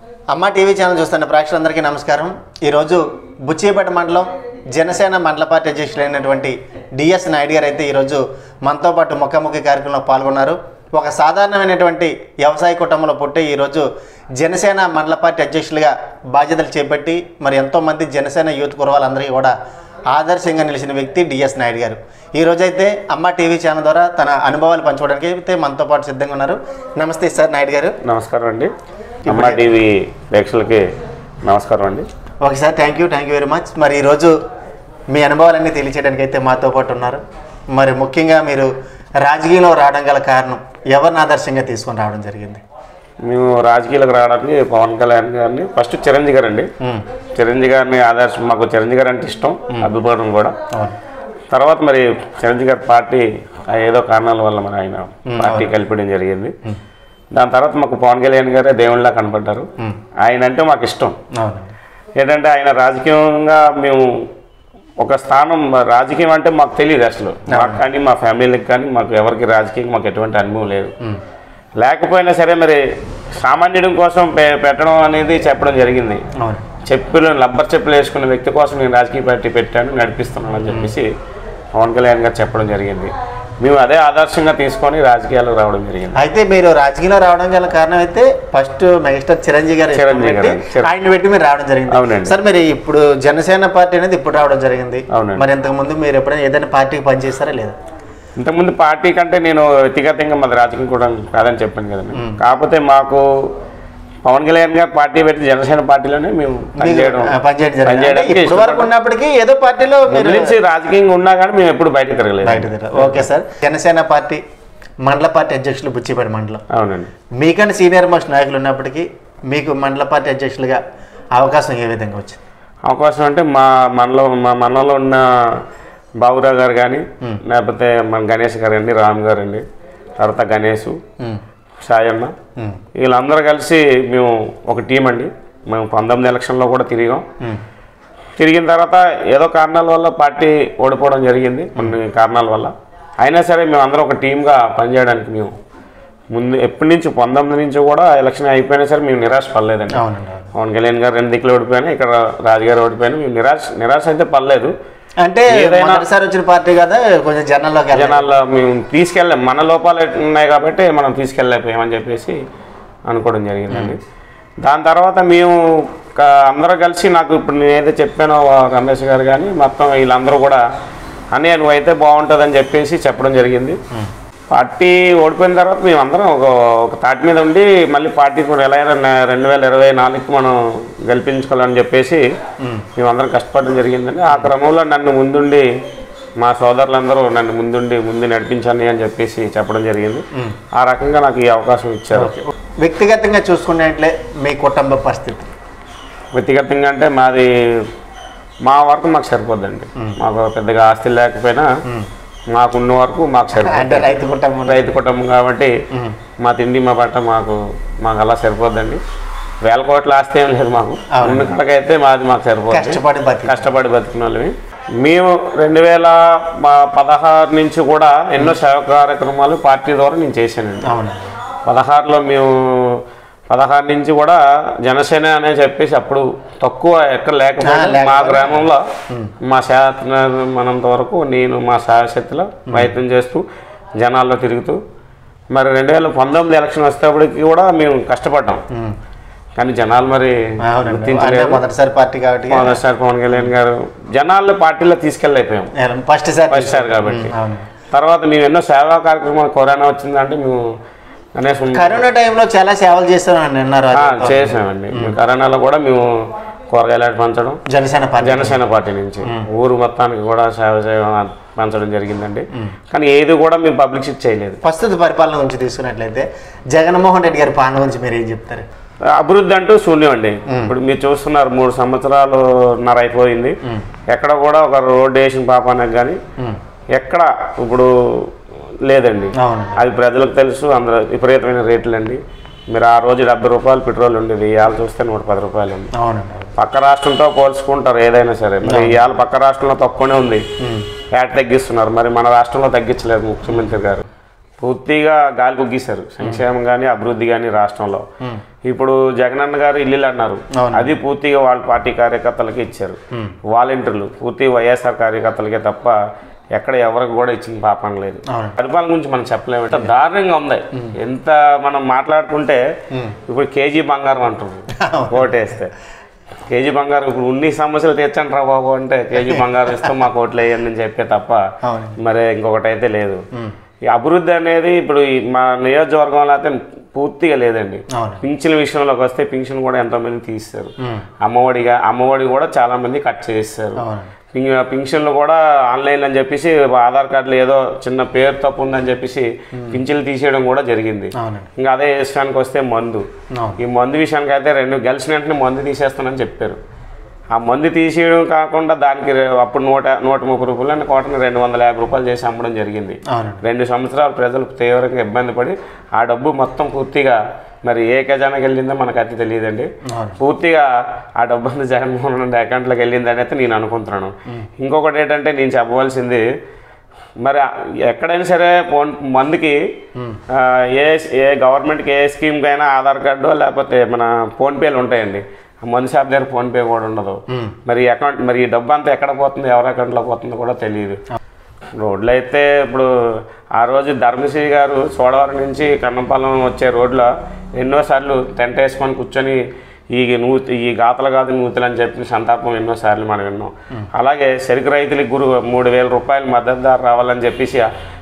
అమ్మ TV channel చూస్తున్న ప్రేక్షకులందరికీ నమస్కారం. ఈరోజు బుచ్చిపేట మండలం జనసేన మండల పార్టీ అధ్యక్షులైనటువంటి డిఎస్ నాయుడు గారు అయితే ఈరోజు మనతో పాటు ముఖాముఖి కార్యక్రమంలో పాల్గొన్నారు. ఒక సాధారణమైనటువంటి వ్యవసాయ కుటుంబంలో పుట్టి ఈరోజు జనసేన మండల పార్టీ అధ్యక్షులుగా బాధ్యతలు చేపట్టి మరి ఎంతోమంది జనసేన యూత్ కురవాళ్ళందరికీ కూడా ఆదర్శంగా నిలిచిన వ్యక్తి డిఎస్ నాయుడు గారు. ఈరోజైతే అమ్మ టీవీ ఛానల్ ద్వారా తన అనుభవాలు పంచుకోవడానికి అయితే మనతో పాటు సిద్ధంగా ఉన్నారు. నమస్తే సార్ నాయుడు గారు. నమస్కారం అండి. అమ్మ టీవీ ప్రేక్షకులకి నమస్కారం అండి. Okay sir, thank you very much. మరి ఈరోజు మీ అనుభవాలన్నీ తెలియచేయడానికి అయితే మాతో పాటు ఉన్నారు. మరి ముఖ్యంగా మీరు రాజకీయంలో రావడం గల కారణం ఎవరిని ఆదర్శంగా తీసుకొని రావడం జరిగింది? మేము రాజకీయాలకు రావడానికి పవన్ కళ్యాణ్ గారిని ఫస్ట్ చిరంజీవి గారు అండి. చిరంజీవి గారిని ఆదర్శం, మాకు చిరంజీవి గారు అంటే ఇష్టం, అభిమానం కూడా. తర్వాత మరి చిరంజీవి గారి పార్టీ ఏదో కారణాల వల్ల మరి ఆయన పార్టీ కలిపడం జరిగింది. దాని తర్వాత మాకు పవన్ కళ్యాణ్ గారే దేవుళ్ళలా కనపడ్డారు. ఆయన అంటే మాకు ఇష్టం. ఏంటంటే ఆయన రాజకీయంగా మేము ఒక స్థానం, రాజకీయం అంటే మాకు తెలియదు అసలు. మాకు కానీ మా ఫ్యామిలీకి కానీ మాకు ఎవరికి రాజకీయం మాకు ఎటువంటి అనుభవం లేదు. లేకపోయినా సరే మరి సామాన్యుడి కోసం పెట్టడం అనేది చెప్పడం జరిగింది. లబ్బర్ చెప్పులు వేసుకున్న వ్యక్తి కోసం నేను రాజకీయ పార్టీ పెట్టాను, నడిపిస్తున్నాను అని చెప్పేసి పవన్ కళ్యాణ్ గారు చెప్పడం జరిగింది. మేము అదే ఆదర్శంగా తీసుకొని రాజకీయాల్లో రావడం జరిగింది. అయితే మీరు రాజకీయాల్లో రావడం గల కారణం అయితే ఫస్ట్ మెగాస్టార్ చిరంజీవి గారు ఆయన పెట్టి మీరు రావడం జరిగింది. అవునండి సార్. మీరు ఇప్పుడు జనసేన పార్టీ అనేది ఇప్పుడు రావడం జరిగింది. అవునండి. మరి ఇంతకు ముందు మీరు ఎప్పుడైనా ఏదైనా పార్టీకి పనిచేస్తారా లేదా? ఇంతకుముందు పార్టీ కంటే నేను వ్యక్తిగతంగా మాది రాజకీయం కూడా కాదని చెప్పాను కదండి. కాకపోతే మాకు పవన్ కళ్యాణ్ గారు పార్టీ పెట్టి జనసేన పార్టీలోనే మేము ఉన్నప్పటికీ ఏదో పార్టీలో నుంచి రాజకీయంగా ఉన్నా కానీ మేము ఎప్పుడు బయట తిరగలేదు. Okay sir. జనసేన పార్టీ మండల పార్టీ అధ్యక్షులు బుచ్చిపేట మండలం. అవునండి. మీకంటే సీనియర్ మోస్ట్ నాయకులు ఉన్నప్పటికీ మీకు మండల పార్టీ అధ్యక్షులుగా అవకాశం ఏ విధంగా వచ్చింది? అవకాశం అంటే మా మండలంలో ఉన్న బాబురావు గారు కానీ, లేకపోతే మన గణేష్ గారు అండి, రామ్ గారు అండి, తర్వాత గణేష్, సాయన్న, వీళ్ళందరూ కలిసి మేము ఒక టీం అండి. మేము 19 ఎలక్షన్లో కూడా తిరిగిన తర్వాత ఏదో కారణాల వల్ల పార్టీ ఓడిపోవడం జరిగింది. కొన్ని కారణాల వల్ల అయినా సరే మేము అందరం ఒక టీమ్గా పనిచేయడానికి మేము ముందు ఎప్పటి నుంచి 19 నుంచి కూడా ఎలక్షన్ అయిపోయినా సరే మేము నిరాశ పడలేదండి. పవన్ కళ్యాణ్ గారు 2 దిక్కులు ఓడిపోయినా, ఇక్కడ రాజుగారు ఓడిపోయినా మేము నిరాశ అయితే పడలేదు. అంటే ఏదైనా వచ్చిన పార్టీ కదా, కొంచెం జనాల్లో మేము తీసుకెళ్ళాం. మన లోపాలు ఉన్నాయి కాబట్టి మనం తీసుకెళ్ళలేకపోయామని చెప్పేసి అనుకోవడం జరిగిందండి. దాని తర్వాత మేము అందరూ కలిసి, నాకు ఇప్పుడు నేను ఏదైతే చెప్పానో రమేష్ గారు కానీ మొత్తం వీళ్ళందరూ కూడా అన్నయ్య నువ్వు అయితే బాగుంటుందని చెప్పేసి చెప్పడం జరిగింది. పార్టీ ఓడిపోయిన తర్వాత మేము అందరం ఒక తాటి మీద ఉండి మళ్ళీ పార్టీ కూడా ఎలా అయినా 2024కి మనం గెలిపించుకోవాలని చెప్పేసి మేమందరం కష్టపడడం జరిగిందండి. ఆ క్రమంలో నన్ను ముందుండి మా సోదరులందరూ నన్ను ముందు నడిపించండి అని చెప్పేసి చెప్పడం జరిగింది. ఆ రకంగా నాకు ఈ అవకాశం ఇచ్చారు. వ్యక్తిగతంగా చూసుకున్నట్లే మీ కుటుంబ పరిస్థితి? వ్యక్తిగతంగా అంటే మా వరకు మాకు సరిపోద్దండి. మాకు పెద్దగా ఆస్తులు లేకపోయినా మాకున్న వరకు మాకు సరిపోతుంది. రైతు కుటుంబం కాబట్టి మా తిండి మా బట్ట మాకు అలా సరిపోద్దండి. 1000 కోట్ల ఆస్తి ఏం లేదు మాకు. ఉన్న కడకైతే మాకు సరిపోతుంది. కష్టపడి బతికిన వాళ్ళవి మేము. 2016 నుంచి కూడా ఎన్నో సేవా కార్యక్రమాలు పార్టీ ద్వారా నేను చేశానండి. 16లో మేము 16 నుంచి కూడా జనసేన అనే చెప్పేసి అప్పుడు తక్కువ ఎక్కడ లేకపోతే మా గ్రామంలో మా శాతనంత వరకు నేను మా శాశక్తిలో ప్రయత్నం చేస్తూ జనాల్లో తిరుగుతూ మరి 2019 ఎలక్షన్ వచ్చేటప్పటికి కూడా మేము కష్టపడ్డాం. కానీ జనాలు మరి గుర్తించలేదు. మొదటిసారి పవన్ కళ్యాణ్ గారు జనాల్లో పార్టీలో తీసుకెళ్ళైపోయాం ఫస్ట్ సార్ కాబట్టి. తర్వాత మేము ఎన్నో సేవా కార్యక్రమాలు, కరోనా వచ్చిందంటే మేము కరోనా టైంలో చాలా సేవలు చేసామండి. కరోనాలో కూడా మేము కూరగాయలు పంచడం జనసేన పార్టీ నుంచి ఊరు మొత్తానికి కూడా సేవ పంచడం జరిగిందండి. కానీ ఏది కూడా మేము పబ్లిసిటీ చేయలేదు. ప్రస్తుత పరిపాలన గురించి తీసుకున్నట్లయితే జగన్మోహన్ రెడ్డి గారి పాలన గురించి మీరు ఏం చెప్తారు? అభివృద్ధి అంటూ శూన్యం అండి. ఇప్పుడు మీరు చూస్తున్నారు 3 సంవత్సరాలున్నర అయిపోయింది. ఎక్కడ కూడా ఒక రోడ్డు వేసిన పాపానికి కానీ ఎక్కడ ఇప్పుడు లేదండి. అది ప్రజలకు తెలుసు. అందరూ విపరీతమైన రేట్లు అండి. మీరు ఆ రోజు 70 రూపాయలు పెట్రోల్ ఉండేది, ఇవాళ చూస్తే 110 రూపాయలు ఉంది. పక్క రాష్ట్రంతో పోల్చుకుంటారు ఏదైనా సరే. మరి ఇవాళ పక్క రాష్ట్రంలో తక్కువనే ఉంది, ఫ్యాట్ తగ్గిస్తున్నారు. మరి మన రాష్ట్రంలో తగ్గించలేదు ముఖ్యమంత్రి గారు. పూర్తిగా గాలి కుగ్గిస్తారు సంక్షేమం కానీ అభివృద్ధి కానీ రాష్ట్రంలో. ఇప్పుడు జగనన్న గారు ఇల్లు అన్నారు, అది పూర్తిగా వాళ్ళ పార్టీ కార్యకర్తలకి ఇచ్చారు. వాలంటీర్లు పూర్తి వైఎస్ఆర్ కార్యకర్తలకే తప్ప ఎక్కడ ఎవరికి కూడా ఇచ్చిన పాపం లేదు. పరిపాలన గురించి మనం చెప్పలేము, ఎంత దారుణంగా ఉంది. ఎంత మనం మాట్లాడుకుంటే ఇప్పుడు కేజీ బంగారం అంటుంది ఓటేస్తే. కేజీ బంగారం ఇప్పుడు ఉన్ని సమస్యలు తీర్చండి రా బాబు అంటే కేజీ బంగారం ఇస్తాం మాకు ఓట్లు వేయండి అని చెప్పే తప్ప మరి ఇంకొకటి అయితే లేదు. ఈ అభివృద్ధి అనేది ఇప్పుడు మా నియోజకవర్గంలో అయితే పూర్తిగా లేదండి. పింఛన్ విషయంలోకి వస్తే పింఛన్ కూడా ఎంతోమంది తీస్తారు. అమ్మఒడి కూడా చాలా మంది కట్ చేస్తారు. పింఛన్లు కూడా ఆన్లైన్ అని చెప్పేసి ఆధార్ కార్డులో ఏదో చిన్న పేరు తప్పు ఉందని చెప్పేసి పింఛన్లు తీసేయడం కూడా జరిగింది. ఇంకా అదే విషయానికి వస్తే ఈ మందు విషయానికి అయితే గెలిచిన వెంటనే మందు తీసేస్తానని చెప్పారు. ఆ మందు తీసేయడం కాకుండా దానికి అప్పుడు 130 రూపాయలు కోటని 250 రూపాయలు చేసి అమ్మడం జరిగింది. 2 సంవత్సరాలు ప్రజలు తీవ్రంగా ఇబ్బంది పడి ఆ డబ్బు మొత్తం పూర్తిగా మరి ఏ ఖజానాకి వెళ్ళిందో మనకు అయితే తెలియదండి. పూర్తిగా ఆ డబ్బు అంతా జగన్మోహన్ రెడ్డి అకౌంట్లోకి వెళ్ళిందని అయితే నేను అనుకుంటున్నాను. ఇంకొకటి ఏంటంటే నేను చెప్పవలసింది, మరి ఎక్కడైనా సరే మందుకి ఏ గవర్నమెంట్కి ఏ స్కీమ్కి అయినా ఆధార్ కార్డు లేకపోతే మన ఫోన్పేలు ఉంటాయండి. మందు షాప్ దగ్గర ఫోన్పే కూడా ఉండదు. మరి అకౌంట్ మరి ఈ డబ్బు అంతా ఎక్కడ పోతుంది, ఎవరి అకౌంట్లో పోతుందో కూడా తెలియదు. రోడ్లు అయితే ఇప్పుడు ఆ రోజు ధర్మశ్రీ గారు చోడవరం నుంచి కన్నంపాలెం వచ్చే రోడ్లో ఎన్నోసార్లు టెంట్ వేసుకొని కూర్చొని ఈ గాతలు కాదు నూతులు అని చెప్పి సంతాపం ఎన్నోసార్లు మనం విన్నాం. అలాగే చెరుకు రైతులకు 3,000 రూపాయలు మద్దతు ధర రావాలని చెప్పేసి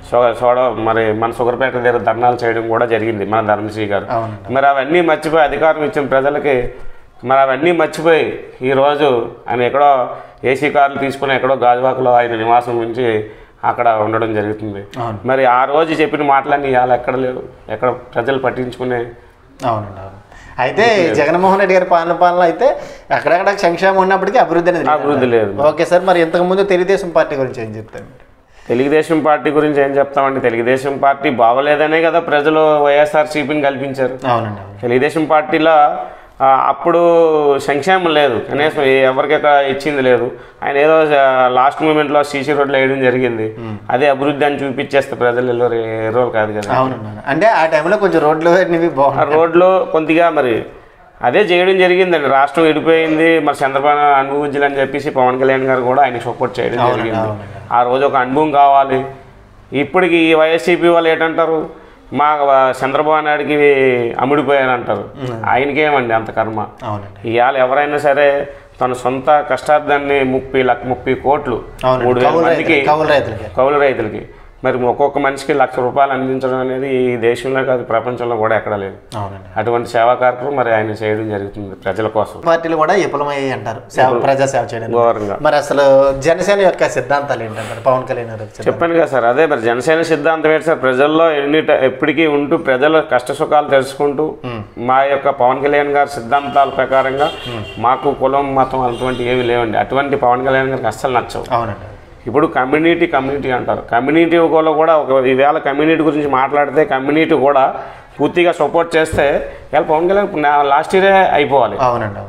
మరి మన సుగర్పేట దగ్గర ధర్నాలు చేయడం కూడా జరిగింది మన ధర్మశ్రీ గారు. మరి అవన్నీ మర్చిపోయి అధికారం ఇచ్చిన ప్రజలకి మరి అవన్నీ మర్చిపోయి ఈరోజు ఆయన ఎక్కడో ఏసీ కార్లు తీసుకుని ఎక్కడో గాజువాకలో ఆయన నివాసం నుంచి అక్కడ ఉండడం జరుగుతుంది. మరి ఆ రోజు చెప్పిన మాటలన్నీ ఇవాళ ఎక్కడ లేవు, ఎక్కడ ప్రజలు పట్టించుకునే. అవునండి. అయితే జగన్మోహన్ రెడ్డి గారి పాలన అయితే అక్కడక్కడ సంక్షేమం ఉన్నప్పటికీ అభివృద్ధి లేదు. ఓకే సార్, మరి ఇంతకుముందు తెలుగుదేశం పార్టీ గురించి ఏం చెప్తారు? తెలుగుదేశం పార్టీ గురించి ఏం చెప్తామండి, తెలుగుదేశం పార్టీ బాగోలేదనే కదా ప్రజలు వైఎస్ఆర్సీపీని కల్పించారు. అవునండి. తెలుగుదేశం పార్టీలో అప్పుడు సంక్షేమం లేదు, కనీసం ఎవరికెక్కడ ఇచ్చింది లేదు. ఆయన ఏదో లాస్ట్ మూమెంట్లో సీసీ రోడ్లు వేయడం జరిగింది, అదే అభివృద్ధి అని చూపించేస్తే ప్రజలు ఎర్రోలు కాదు కదా. అంటే ఆ టైంలో కొంచెం రోడ్లు కొద్దిగా మరి అదే చేయడం జరిగిందండి. రాష్ట్రం విడిపోయింది, మరి చంద్రబాబు అనుభవించాలని అని చెప్పేసి పవన్ కళ్యాణ్ గారు కూడా ఆయన సపోర్ట్ చేయడం జరిగింది. ఆ రోజు ఒక అనుభవం కావాలి. ఇప్పటికి ఈ వైఎస్సీపీ వాళ్ళు ఏంటంటారు, మా చంద్రబాబు నాయుడికి అమ్ముడిపోయానంటారు. ఆయనకేమండి అంత కర్మ. ఇవాళ ఎవరైనా సరే తన సొంత కష్టార్థాన్ని 30 కోట్లు 3,000 మందికి కౌలు రైతులకి మరి ఒక్కొక్క మనిషికి ₹1,00,000 అందించడం అనేది ఈ దేశంలో కాదు ప్రపంచంలో కూడా ఎక్కడ లేదు. అటువంటి సేవా కార్యక్రమం మరి ఆయన చేయడం జరుగుతుంది ప్రజల కోసం. పార్టీలు కూడా విఫలమయ్యాయి అంటారు ప్రజా సేవ చేయడం ఘోరంగా. మరి అసలు జనసేన యొక్క సిద్ధాంతాలు ఏంటంటారు? పవన్ కళ్యాణ్ చెప్పాను కదా సార్, అదే మరి జనసేన సిద్ధాంతం ఏంటి సార్, ప్రజల్లో ఎప్పటికీ ఉంటూ ప్రజల కష్ట సుఖాలు తెలుసుకుంటూ మా యొక్క పవన్ కళ్యాణ్ గారి సిద్ధాంతాల ప్రకారంగా మాకు కులం మతం అటువంటి ఏమి లేవండి. అటువంటి పవన్ కళ్యాణ్ గారికి అస్సలు నచ్చవు. అవునండి. ఇప్పుడు కమ్యూనిటీ అంటారు, కమ్యూనిటీ కూడా ఈవేళ కమ్యూనిటీ గురించి మాట్లాడితే కమ్యూనిటీ కూడా పూర్తిగా సపోర్ట్ చేస్తే ఇలా పవన్ కళ్యాణ్ లాస్ట్ ఇయరే అయిపోవాలి. అవునండి.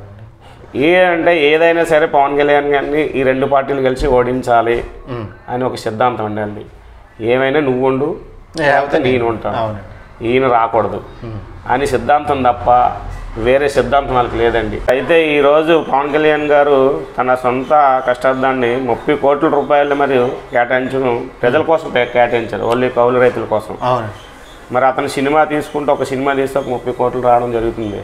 అంటే ఏదైనా సరే పవన్ కళ్యాణ్ గారిని ఈ 2 పార్టీలు కలిసి ఓడించాలి అని ఒక సిద్ధాంతం అండి. ఏమైనా నువ్వు ఉండు లేకపోతే నేను ఉంటాను, ఈయన రాకూడదు అని సిద్ధాంతం తప్ప వేరే సిద్ధాంతం వాళ్ళకి లేదండి. అయితే ఈరోజు పవన్ కళ్యాణ్ గారు తన సొంత కష్టార్థాన్ని 30 కోట్ల రూపాయలు మరియు కేటాయించడం ప్రజల కోసం కేటాయించారు, ఓన్లీ కౌలు రైతుల కోసం. మరి అతను సినిమా తీసుకుంటే ఒక సినిమా తీస్తే ఒక 30 కోట్లు రావడం జరుగుతుంది.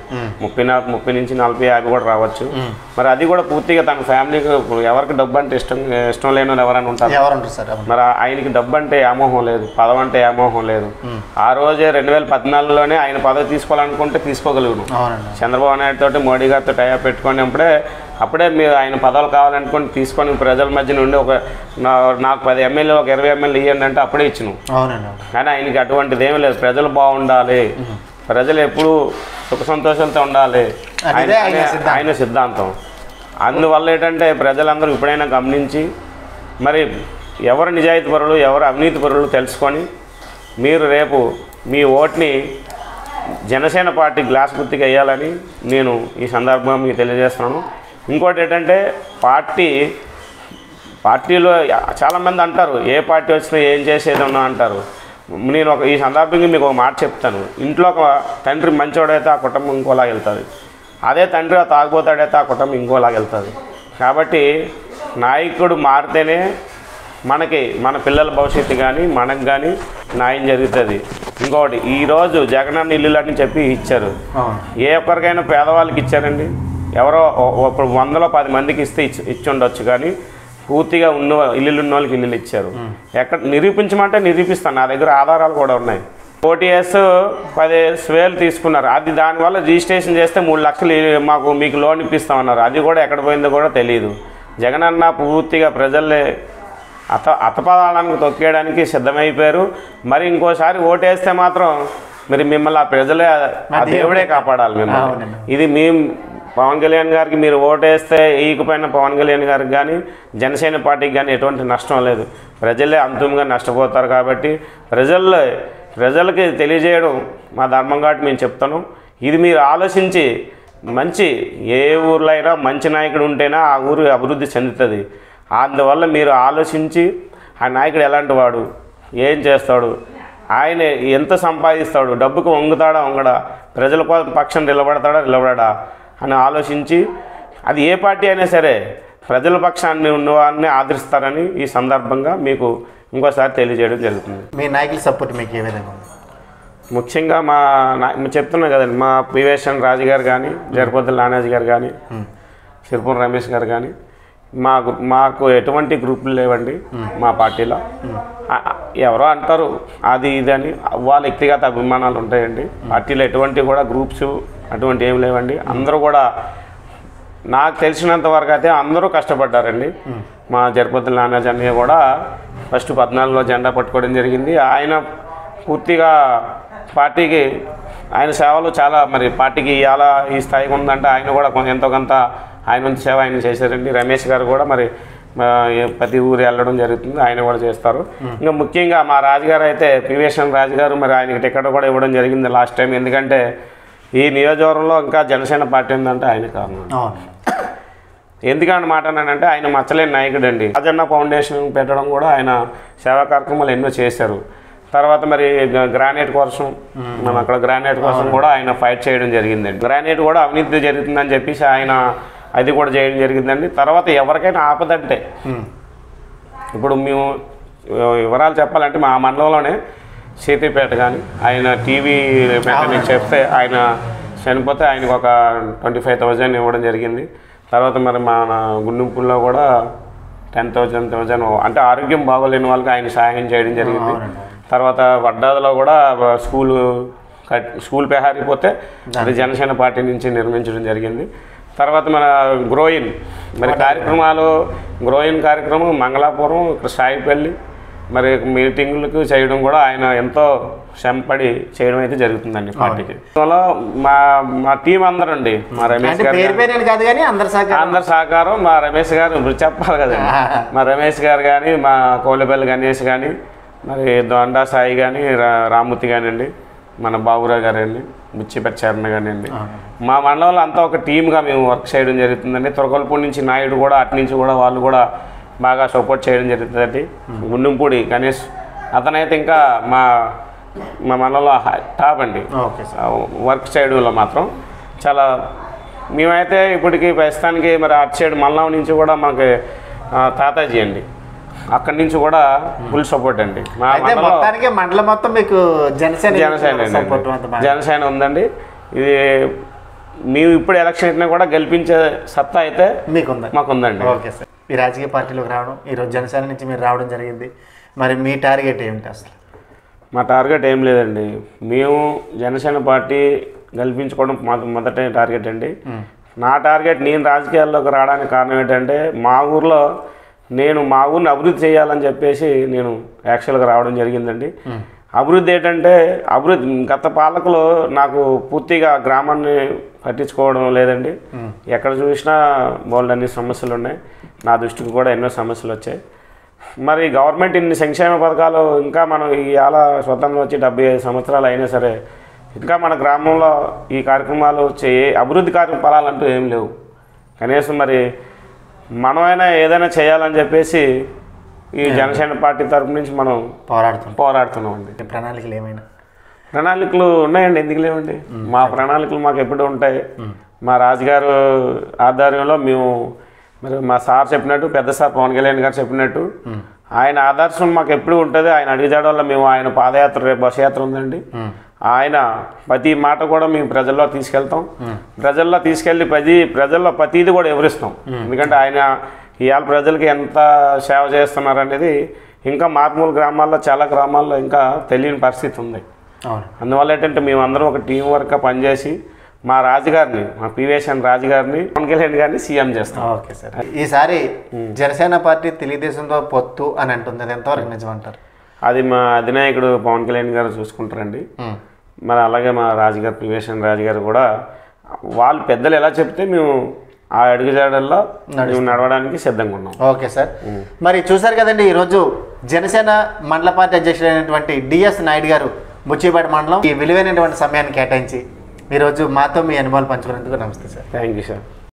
30 నుంచి 40, 50 కూడా రావచ్చు. మరి అది కూడా పూర్తిగా తన ఫ్యామిలీకి ఎవరికి డబ్బు అంటే ఇష్టం లేని వాళ్ళు ఎవరైనా ఉంటారు. మరి ఆయనకి డబ్బు అంటే వ్యామోహం లేదు, పదవి అంటే వ్యామోహం లేదు. ఆ రోజే 2014లోనే ఆయన పదవి తీసుకోవాలనుకుంటే తీసుకోగలుగును. చంద్రబాబు నాయుడు తోటి మోడీ గారితో టైప్ పెట్టుకొని అప్పుడే మీరు ఆయన పదవులు కావాలనుకుని తీసుకొని ప్రజల మధ్య నుండి నాకు 10 ఎమ్మెల్యే ఒక 20 ఎమ్మెల్యే ఇవ్వండి అంటే అప్పుడే ఇచ్చినాం. కానీ ఆయనకి అటువంటిది ఏమీ లేదు. ప్రజలు బాగుండాలి, ప్రజలు ఎప్పుడు సుఖ సంతోషాలతో ఉండాలి ఆయన సిద్ధాంతం. అందువల్ల ఏంటంటే ప్రజలందరూ ఎప్పుడైనా గమనించి మరి ఎవరు నిజాయితీ పరులు ఎవరు అవినీతి పరులు తెలుసుకొని మీరు రేపు మీ ఓట్ని జనసేన పార్టీ గ్లాస్ గుర్తుగా వేయాలని నేను ఈ సందర్భంగా మీకు తెలియజేస్తున్నాను. ఇంకోటి ఏంటంటే పార్టీలో చాలామంది అంటారు ఏ పార్టీ వచ్చినా ఏం చేసేది ఉన్నా అంటారు. నేను ఈ సందర్భంగా మీకు ఒక మాట చెప్తాను. ఇంట్లో ఒక తండ్రి మంచోడైతే ఆ కుటుంబం ఇంకోలాగా వెళ్తుంది, అదే తండ్రి తాగుపోతాడైతే ఆ కుటుంబం ఇంకోలాగా వెళ్తుంది. కాబట్టి నాయకుడు మారితేనే మనకి మన పిల్లల భవిష్యత్తు కానీ మనకు కానీ న్యాయం జరుగుతుంది. ఇంకొకటి, ఈరోజు జగనన్న ఇల్లులు అని చెప్పి ఇచ్చారు. ఏ ఒక్కరికైనా పేదవాళ్ళకి ఇచ్చారండి? ఎవరో ఇప్పుడు 110 మందికి ఇస్తే ఇచ్చి ఉండొచ్చు, కానీ పూర్తిగా ఇల్లులు ఉన్న వాళ్ళకి ఇల్లులు ఇచ్చారు. ఎక్కడ నిరూపించమంటే నిరూపిస్తాను, నా దగ్గర ఆధారాలు కూడా ఉన్నాయి. OTS 10,000 తీసుకున్నారు, అది దానివల్ల రిజిస్ట్రేషన్ చేస్తే 3 లక్షలు మీకు లోన్ ఇప్పిస్తామన్నారు. అది కూడా ఎక్కడ పోయిందో కూడా తెలియదు. జగనన్న పూర్తిగా ప్రజల్ని అతపదానికి తొక్కేయడానికి సిద్ధమైపోయారు. మరి ఇంకోసారి ఓటేస్తే మాత్రం మరి మిమ్మల్ని ఆ ప్రజలే ఆ దేవుడే కాపాడాలి మిమ్మల్ని. ఇది మేము పవన్ కళ్యాణ్ గారికి మీరు ఓటేస్తే ఈకపోయిన పవన్ కళ్యాణ్ గారికి కానీ జనసేన పార్టీకి కానీ ఎటువంటి నష్టం లేదు. ప్రజలే అంతిమంగా నష్టపోతారు. కాబట్టి ప్రజలకి తెలియజేయడం మా ధర్మం కాబట్టి మేము చెప్తాను. ఇది మీరు ఆలోచించి మంచి ఏ ఊర్లో అయినా మంచి నాయకుడు ఉంటేనే ఆ ఊరు అభివృద్ధి చెందుతుంది. అందువల్ల మీరు ఆలోచించి ఆ నాయకుడు ఎలాంటి వాడు, ఏం చేస్తాడు, ఆయన ఎంత సంపాదిస్తాడు, డబ్బుకు వంగుతాడా వంగడా, ప్రజల పక్షం నిలబడతాడా అని ఆలోచించి, అది ఏ పార్టీ అయినా సరే ప్రజల పక్షాన్ని ఉన్నవారిని ఆదరిస్తారని ఈ సందర్భంగా మీకు ఇంకోసారి తెలియజేయడం జరుగుతుంది. మీ నాయకుల సపోర్ట్ మీకు ఏ విధంగా ఉంది? ముఖ్యంగా చెప్తున్నా కదండి, మా పివేషన్ రాజు గారు కానీ, జరపొద్దుల నానాజీ గారు కానీ, సిరిపురం రమేష్ గారు కానీ, మాకు ఎటువంటి గ్రూపులు లేవండి మా పార్టీలో. ఎవరో అంటారు అది ఇది అని, వాళ్ళ వ్యక్తిగత అభిమానాలు ఉంటాయండి. పార్టీలో ఎటువంటి కూడా గ్రూప్స్ అటువంటి ఏమి లేవండి. అందరూ కూడా నాకు తెలిసినంత వరకు అయితే అందరూ కష్టపడ్డారండి. మా జరపొద్దుల నానాజీ అన్నయ్య కూడా ఫస్ట్ 14లో జెండా పట్టుకోవడం జరిగింది. ఆయన పూర్తిగా పార్టీకి ఆయన సేవలు చాలా, మరి పార్టీకి ఇలా ఈ స్థాయికి ఉందంటే ఆయన కూడా ఎంతో కొంత ఆయన నుంచి సేవ ఆయన చేశారండి. రమేష్ గారు కూడా మరి ప్రతి ఊరు వెళ్ళడం జరుగుతుంది, ఆయన కూడా చేస్తారు. ఇంకా ముఖ్యంగా మా రాజుగారు అయితే పివేషన్ రాజుగారు మరి ఆయనకి టికెట్ కూడా ఇవ్వడం జరిగింది లాస్ట్ టైం. ఎందుకంటే ఈ నియోజకవర్గంలో ఇంకా జనసేన పార్టీ ఉందంటే ఆయన కారణం. ఎందుకంటే మాట అన్నానంటే ఆయన మచ్చలేని నాయకుడు అండి. రాజన్న ఫౌండేషన్ పెట్టడం కూడా ఆయన సేవా కార్యక్రమాలు ఎన్నో చేశారు. తర్వాత మరి గ్రానైట్ కోసం మనం అక్కడ గ్రానైట్ కోసం కూడా ఆయన ఫైట్ చేయడం జరిగిందండి. గ్రానైట్ కూడా అవినీతి జరుగుతుందని చెప్పేసి ఆయన అది కూడా చేయడం జరిగిందండి. తర్వాత ఎవరికైనా ఆపదంటే, ఇప్పుడు మేము వివరాలు చెప్పాలంటే మా మండలంలోనే సీతిపేట కానీ ఆయన టీవీ మెకానిక్ చెప్తే ఆయన చనిపోతే ఆయనకు ఒక 25,000 ఇవ్వడం జరిగింది. తర్వాత మరి మన గుండుంపుల్లో కూడా 10,000 అంటే ఆరోగ్యం బాగోలేని వాళ్ళకి ఆయన సహాయం చేయడం జరిగింది. తర్వాత వడ్డాదిలో కూడా స్కూల్ పెహారిపోతే అది జనసేన పార్టీ నుంచి నిర్మించడం జరిగింది. తర్వాత మన గ్రోయిన్ మరి గ్రోయిన్ కార్యక్రమం మంగళాపురం, ఇక్కడ సాయిపల్లి మరి మీటింగులకు చేయడం కూడా ఆయన ఎంతో శ్రమపడి చేయడం అయితే జరుగుతుందండి పార్టీకి. మా టీం అందరూ అండి, మా రమేష్ గారు అందరి సహకారం, మా రమేష్ గారు ఇప్పుడు చెప్పాలి కదండి, మా రమేష్ గారు కానీ, మా కోలపల్లి గణేష్ కానీ, మరి దొండా సాయి కానీ, రామూర్తి కానివ్వండి, మన బాబురావు గారు అండి, ముచ్చిపట్టి చరణ కానివ్వండి, మా మండలంలో అంతా ఒక టీమ్గా మేము వర్క్ చేయడం జరుగుతుందండి. తురకలపూడి నుంచి నాయుడు కూడా అటు నుంచి కూడా వాళ్ళు కూడా బాగా సపోర్ట్ చేయడం జరుగుతుందండి. గుండుంపూడి గణేష్ అతనైతే ఇంకా మా మండలంలో టాప్ అండి వర్క్ చేయడంలో మాత్రం చాలా. మేమైతే ఇప్పటికీ ప్రస్తుతానికి మరి అటు సైడ్ మల్లం నుంచి కూడా మనకి తాతాజీ అండి, అక్కడి నుంచి కూడా ఫుల్ సపోర్ట్ అండి. మా మండలం మొత్తం మీకు జనసేన ఉందండి. ఇది మేము ఇప్పుడు ఎలక్షన్ అయినా కూడా గెలిపించే సత్తా అయితే మాకుందండి. ఓకే సార్, ఈ రాజకీయ పార్టీలోకి రావడం, ఈరోజు జనసేన నుంచి మీరు రావడం జరిగింది, మరి మీ టార్గెట్ ఏమిటి అసలు? మా టార్గెట్ ఏం లేదండి, మేము జనసేన పార్టీ గెలిపించుకోవడం మొదటి టార్గెట్ అండి. నా టార్గెట్, నేను రాజకీయాల్లోకి రావడానికి కారణం ఏంటంటే మా ఊరిని అభివృద్ధి చేయాలని చెప్పేసి నేను యాక్చువల్గా రావడం జరిగిందండి. అభివృద్ధి ఏంటంటే గత పాలకులు నాకు పూర్తిగా గ్రామాన్ని పట్టించుకోవడం లేదండి. ఎక్కడ చూసినా బోల్డ్ అన్ని సమస్యలు ఉన్నాయి, నా దృష్టికి కూడా ఎన్నో సమస్యలు వచ్చాయి. మరి గవర్నమెంట్ ఇన్ని సంక్షేమ పథకాలు ఇంకా మనం ఇవాళ స్వతంత్రం వచ్చి 75 సంవత్సరాలు అయినా సరే ఇంకా మన గ్రామంలో ఈ కార్యక్రమాలు అభివృద్ధి కార్యక్రమాలంటూ ఏం లేవు. కనీసం మరి మనమైనా ఏదైనా చేయాలని చెప్పేసి ఈ జనసేన పార్టీ తరపు నుంచి మనం పోరాడుతున్నాం అండి. ప్రణాళికలు ఏమైనా ప్రణాళికలు ఉన్నాయండి, ఎందుకు లేవండి? మా ప్రణాళికలు మాకు ఎప్పుడు ఉంటాయి. మా రాజుగారు ఆధ్వర్యంలో మేము మరి మా సార్ చెప్పినట్టు, పెద్ద సార్ పవన్ కళ్యాణ్ గారు చెప్పినట్టు ఆయన ఆదర్శం మాకు ఎప్పుడు ఉంటుంది. ఆయన అడిగేదాడు వల్ల మేము ఆయన పాదయాత్ర, రేపు బస్ యాత్ర ఉందండి, ఆయన ప్రతి మాట కూడా మేము ప్రజల్లో తీసుకెళ్తాం. ప్రజల్లో తీసుకెళ్ళి ప్రజల్లో ప్రతిది కూడా వివరిస్తాం. ఎందుకంటే ఆయన ఇవాళ ప్రజలకి ఎంత సేవ చేస్తున్నారు అనేది ఇంకా మారుమూల గ్రామాల్లో, చాలా గ్రామాల్లో ఇంకా తెలియని పరిస్థితి ఉంది. అందువల్ల ఏంటంటే మేమందరం ఒక టీం వర్క్గా పనిచేసి మా రాజుగారిని, మా పివిఎస్ఎన్ రాజుగారిని, పవన్ కళ్యాణ్ గారిని సీఎం చేస్తాం. ఓకే సార్, ఈసారి జనసేన పార్టీ తెలుగుదేశంతో పొత్తు అని అంటుంది, అది ఎంతవరకు నిజమంటారు? అది మా అధినాయకుడు పవన్ కళ్యాణ్ గారు చూసుకుంటారండి. మరి అలాగే మా రాజుగారు, పివిఎస్ఎన్ రాజుగారు కూడా వాళ్ళు పెద్దలు ఎలా చెప్తే మేము ఆ అడుగుజాడల్లో మేము నడవడానికి సిద్ధంగా ఉన్నాం. ఓకే సార్, మరి చూసారు కదండి, ఈరోజు జనసేన మండల పార్టీ అధ్యక్షుడైనటువంటి డిఎస్ నాయుడు గారు బుచ్చిపేట మండలం ఈ విలువైనటువంటి సమయాన్ని కేటాయించి ఈరోజు మాతో మీ అనుభవాలు పంచుకునేందుకు నమస్తే సార్. Thank you sir.